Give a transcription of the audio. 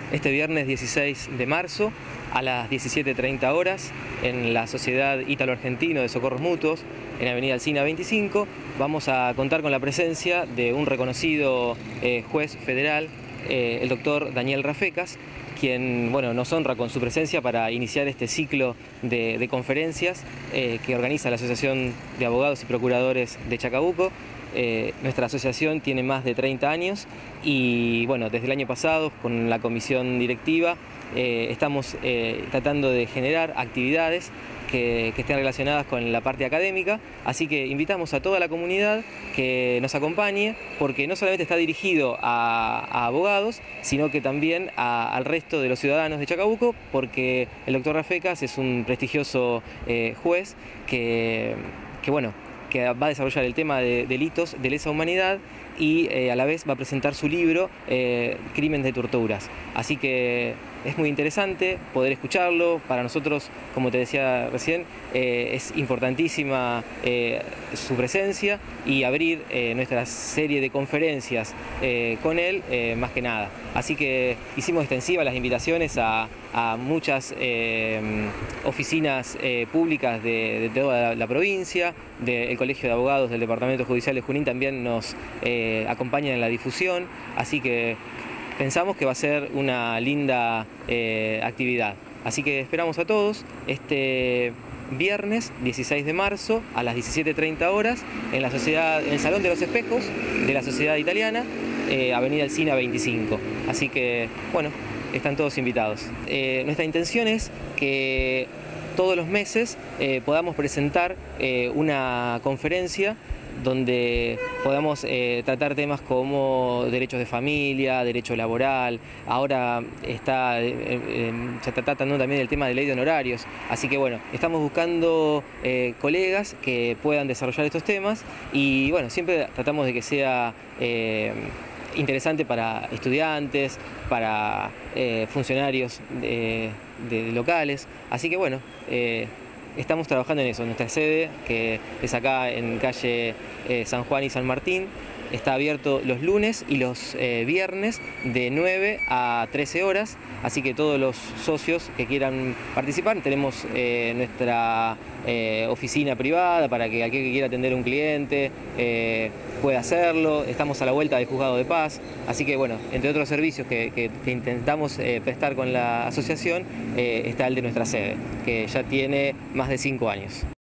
este viernes 16 de marzo a las 17:30 horas en la Sociedad Ítalo-Argentino de Socorros Mutuos, en Avenida Alsina 25. Vamos a contar con la presencia de un reconocido juez federal, el doctor Daniel Rafecas, quien nos honra con su presencia para iniciar este ciclo de conferencias que organiza la Asociación de Abogados y Procuradores de Chacabuco. Nuestra asociación tiene más de 30 años y desde el año pasado con la comisión directiva estamos tratando de generar actividades que estén relacionadas con la parte académica, así que invitamos a toda la comunidad que nos acompañe, porque no solamente está dirigido a abogados, sino que también al resto de los ciudadanos de Chacabuco, porque el doctor Rafecas es un prestigioso juez que va a desarrollar el tema de delitos de lesa humanidad y a la vez va a presentar su libro Crimen de Torturas. Así que es muy interesante poder escucharlo. Para nosotros, como te decía recién, es importantísima su presencia y abrir nuestra serie de conferencias con él más que nada. Así que hicimos extensivas las invitaciones a muchas oficinas públicas de toda la provincia, del Colegio de Abogados del Departamento Judicial de Junín también nos acompañan en la difusión, así que pensamos que va a ser una linda actividad. Así que esperamos a todos este viernes 16 de marzo a las 17:30 horas en el Salón de los Espejos de la Sociedad Italiana, Avenida Alsina 25. Así que, están todos invitados. Nuestra intención es que todos los meses podamos presentar una conferencia donde podamos tratar temas como derechos de familia, derecho laboral. Ahora se está tratando también el tema de ley de honorarios. Así que estamos buscando colegas que puedan desarrollar estos temas y siempre tratamos de que sea interesante para estudiantes, para funcionarios de locales. Así que estamos trabajando en eso. Nuestra sede, que es acá en calle San Juan y San Martín, está abierto los lunes y los viernes de 9 a 13 horas, así que todos los socios que quieran participar, tenemos nuestra oficina privada para que aquel que quiera atender a un cliente pueda hacerlo. Estamos a la vuelta del Juzgado de Paz, así que entre otros servicios que intentamos prestar con la asociación, está el de nuestra sede, que ya tiene más de 5 años.